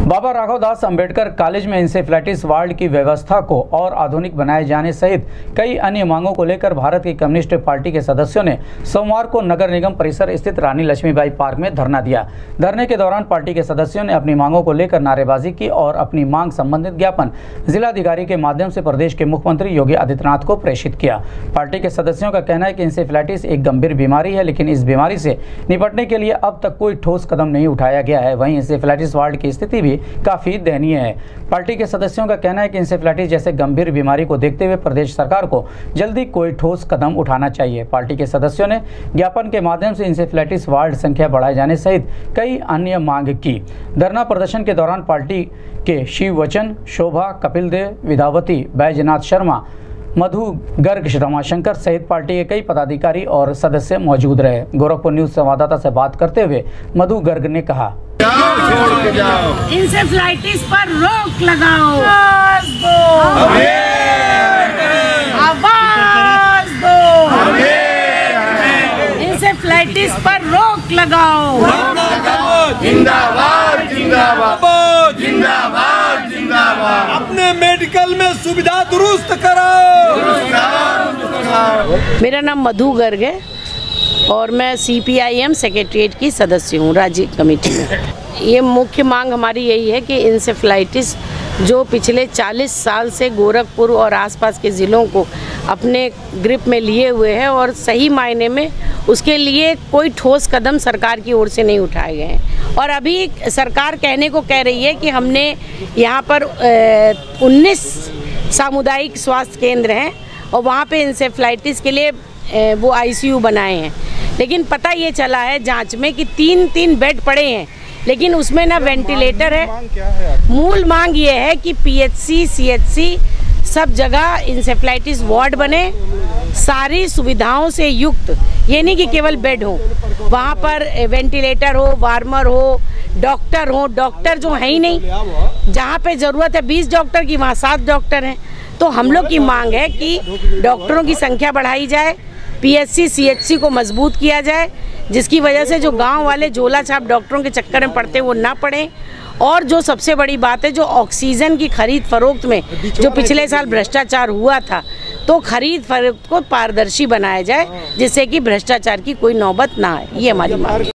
बाबा Raghavdas Ambedkar college में encephalitis ward की व्यवस्था को और आधुनिक बनाए जाने सहित कई अन्य मांगों को लेकर भारत की कम्युनिस्ट पार्टी के सदस्यों ने सोमवार को नगर निगम परिसर स्थित रानी लक्ष्मीबाई पार्क में धरना दिया। धरने के दौरान पार्टी के सदस्यों ने अपनी मांगों को लेकर नारेबाजी की और अपनी मांग संबंधित ज्ञापन जिलाधिकारी के माध्यम से प्रदेश के मुख्यमंत्री योगी आदित्यनाथ को प्रेषित किया। पार्टी के सदस्यों का कहना है कि इंसेफ्लाइटिस एक गंभीर बीमारी है, लेकिन इस बीमारी से निपटने के लिए अब तक कोई ठोस कदम नहीं उठाया गया है। वहीं इंसेफ्लाइटिस वार्ड की स्थिति भी काफी दयनीय है। पार्टी के सदस्यों का कहना है कि इंसेफ्लाइटिस जैसे गंभीर बीमारी को देखते हुए प्रदेश सरकार को जल्दी कोई ठोस कदम उठाना चाहिए। पार्टी के सदस्यों ने ज्ञापन के माध्यम से इंसेफ्लाइटिस वार्ड संख्या बढ़ाए जाने सहित कई अन्य मांग की। धरना प्रदर्शन के दौरान पार्टी के शिव वचन, शोभा, कपिल देव, विधावती, बैजनाथ शर्मा, मधु गर्ग, रमाशंकर सहित पार्टी के कई पदाधिकारी और सदस्य मौजूद रहे। गोरखपुर न्यूज संवाददाता से बात करते हुए मधु गर्ग ने कहा, इंसेफ्लाइटिस पर रोक लगाओ, आवाज दो, इंसेफ्लाइटिस पर रोक लगाओ, जिंदाबाद जिंदाबाद जिंदाबाद जिंदाबाद। अपने मेडिकल में सुविधा दुरुस्त कराओ। मेरा नाम मधु गर्ग है और मैं CPIM सेक्रेटरीट की सदस्य हूँ राज्य कमेटी में। ये मुख्य मांग हमारी यही है कि इंसेफ्लाइटिस जो पिछले 40 साल से गोरखपुर और आसपास के ज़िलों को अपने ग्रिप में लिए हुए है और सही मायने में उसके लिए कोई ठोस कदम सरकार की ओर से नहीं उठाए गए हैं। और अभी सरकार कहने को कह रही है कि हमने यहाँ पर 19 सामुदायिक स्वास्थ्य केंद्र हैं और वहाँ पे इंसेफ्लाइटिस के लिए वो ICU बनाए हैं, लेकिन पता ये चला है जांच में कि 3 बेड पड़े हैं, लेकिन उसमें ना वेंटिलेटर है। मूल मांग ये है कि PHC, CHC सब जगह इंसेफ्लाइटिस वार्ड बने, सारी सुविधाओं से युक्त, ये नहीं कि केवल बेड हो, वहाँ पर वेंटिलेटर हो, वार्मर हो, डॉक्टर हो। डॉक्टर जो है ही नहीं, जहाँ पे ज़रूरत है 20 डॉक्टर की वहाँ 7 डॉक्टर हैं। तो हम लोग की मांग है कि डॉक्टरों की संख्या बढ़ाई जाए, PHC, CHC को मजबूत किया जाए, जिसकी वजह से जो गांव वाले झोला छाप डॉक्टरों के चक्कर में पड़ते हैं वो ना पड़े। और जो सबसे बड़ी बात है, जो ऑक्सीजन की खरीद फरोख्त में जो पिछले साल भ्रष्टाचार हुआ था, तो खरीद फरोख्त को पारदर्शी बनाया जाए, जिससे कि भ्रष्टाचार की कोई नौबत ना आए। ये हमारी मांग है।